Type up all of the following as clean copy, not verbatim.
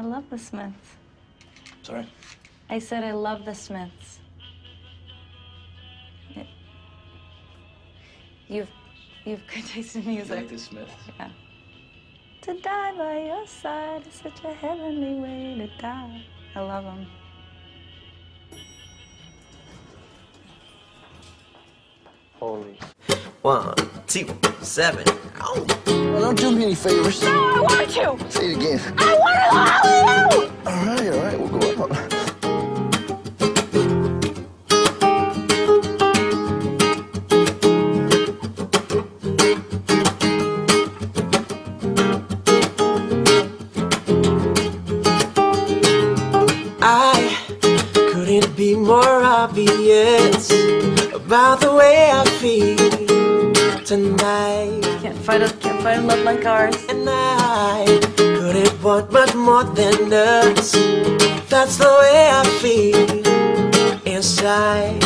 I love the Smiths. Sorry? I said I love the Smiths. You've good taste in music. You like the Smiths? Yeah. To die by your side is such a heavenly way to die. I love them. Holy. 1, 2, 7. Oh. Well, don't do me any favors. No, I want to! Say it again. I want to go Hollywood! All right, we'll go up. I couldn't be more obvious about the way I feel tonight. Can't fight a love like ours. And I couldn't want much more than us. That's the way I feel inside.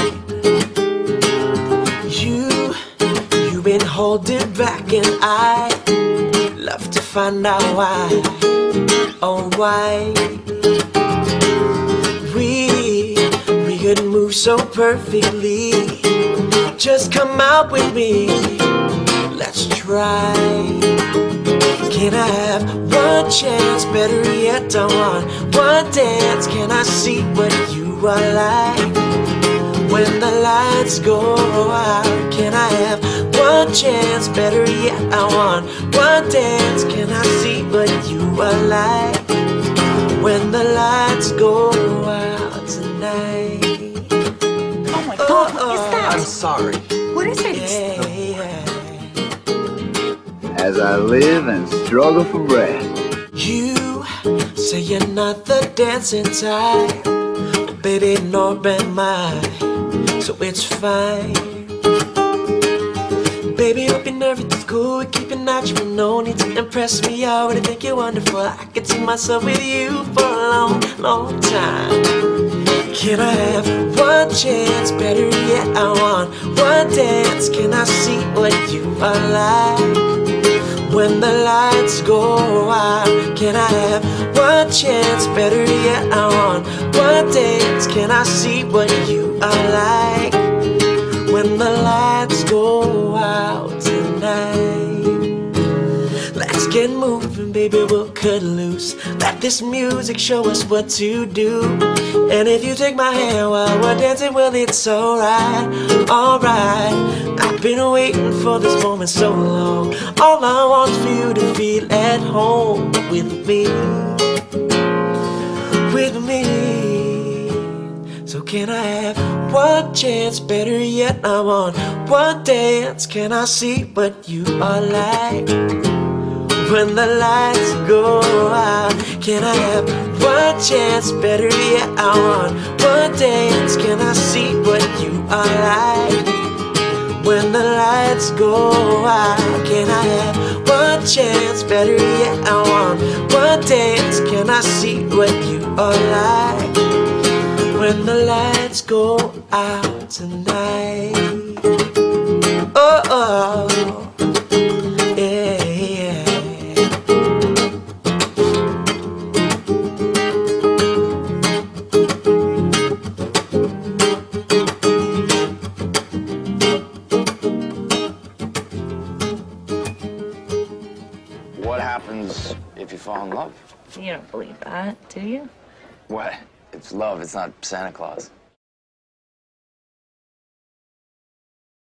You've been holding back, and I love to find out why. Oh, why? We could move so perfectly. Just come out with me. Let's try. Can I have one chance? Better yet, I want one dance. Can I see what you are like when the lights go out? Can I have one chance? Better yet, I want one dance. Can I see what you are like when the lights go out tonight? Oh my God, what is that? I'm sorry. What is it? Yeah. As I live and struggle for breath. You say you're not the dancing type, but baby, nor am I, so it's fine. Baby, hoping everything's cool, we keep it natural, no need to impress me, I already think you're wonderful. I could see myself with you for a long, long time. Can I have one chance? Better yet, I want one dance. Can I see what you are like when the lights go out? Can I have one chance? Better yet, I want one dance. Can I see what you are like when the lights go out tonight? Let's get moving, baby, we'll cut loose. Let this music show us what to do. And if you take my hand while we're dancing, well, it's alright, alright. I've been waiting for this moment so long. All I want is for you to feel at home with me, with me. So can I have one chance? Better yet, I want one dance. Can I see what you are like when the lights go out? Can I have one chance? Better yet, I want one dance. Can I see what you are like when the lights go out? Can I have one chance? Better yet, I want one dance. Can I see what you are like when the lights go out tonight? Oh, oh, yeah, yeah. What happens if you fall in love? You don't believe that, do you? What? It's love, it's not Santa Claus.